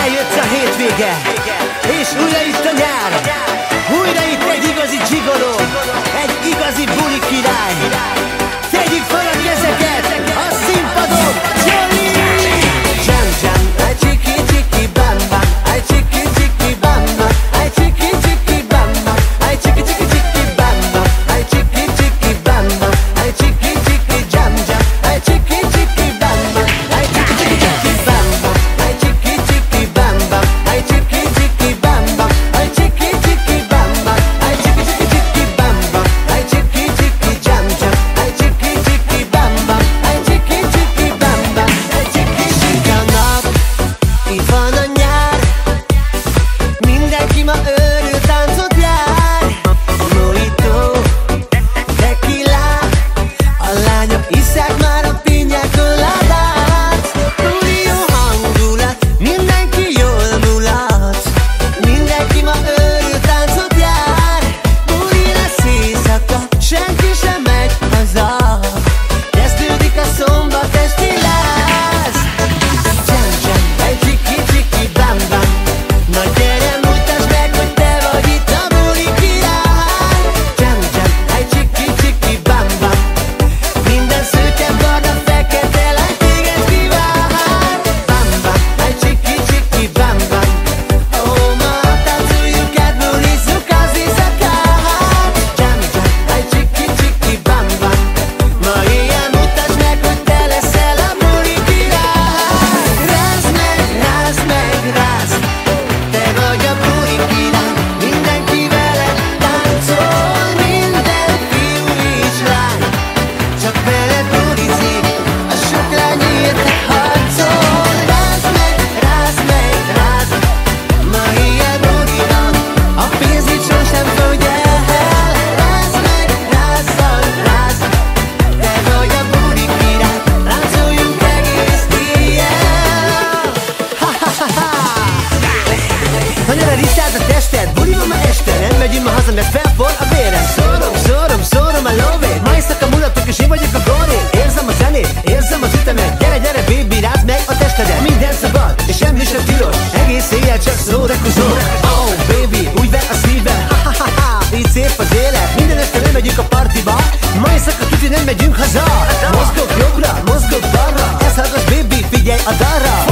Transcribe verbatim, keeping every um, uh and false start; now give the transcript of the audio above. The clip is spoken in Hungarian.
Eljött a hétvége, és újra itt a nyár. Újra itt egy igazi gigoló, egy igazi bulikirály. Tegyük fel a kezeket a színpadon, Johnny! Jam jam, ay ciki ciki bam bam, ay ciki ciki bam bam, ay ciki ciki bam bam, ay ciki ciki ciki bam bam, ay ciki ciki bam bam, ay ciki ciki jam jam, ay ciki ciki bam bam, ay ciki ciki ciki bam bam, ay ciki ciki bam bam, ay ciki ciki bam bam, ay ciki ciki bam bam, ay ciki ciki ciki bam bam, ay ciki ciki jam jam, ay ciki ciki bam bam, ay ciki ciki bam bam, ay ciki ciki a nap. Itt van a nyár, mindenki ma őrül táncot jár. Mojito, tequila, a lányok isszák már a piña coládát. Túl jó hangulat, mindenki jól mulat, mindenki ma őrül táncot jár. Buli lesz éjszaka, senki sem megy haza, kezdődik a szombat esti láz. Jam jam, ay ciki ciki bam bam, na gyere mutasd meg, hogy te vagy itt a bulikirály. Jam jam, ay ciki ciki bam bam, minden szőke, barna, fekete lány téged kivár. Bam bam, ay ciki ciki bam bam, ó, ma táncoljuk át, bulizzuk az éjszakát. Jam jam, ay ciki ciki bam bam, ma éjjel mutasd meg, hogy te leszel a bulikirály. Rázd meg, rázd meg, rázd, te vagy a bulikirály, mindenki veled táncol, minden fiú és lány, csak veled bulizik, a sok lány érted harcol. Rázd meg, rázd meg, rázd, ma éjjel buli van, a pénz itt sosem fogy el. Rázd meg, rázzad, rázd, te vagy a bulikirály, láncoljunk egész éjjel. Ha ha ha ha! Na gyere, rittáld a tested, buli van ma este, nem megyünk ma haza, mert felforr a vérem. Szórom, szórom, szórom a lóvét, ma éjszaka mulatok és én vagyok a górén. Érzem a zenét, érzem az ütemet, gyere, gyere, baby, rázd meg a testedet. Minden szabad, és semmi sem tilos, egész éjjel csak szórakozol. Oh, baby, úgy ver a szívem, ha ha ha ha, így szép az élet. Minden este nem megyünk a partiba, ma éjszaka tuti nem megyünk haza. Mozgok jobbra, mozgok balra, ezt hallgass, baby, figyelj a dalra.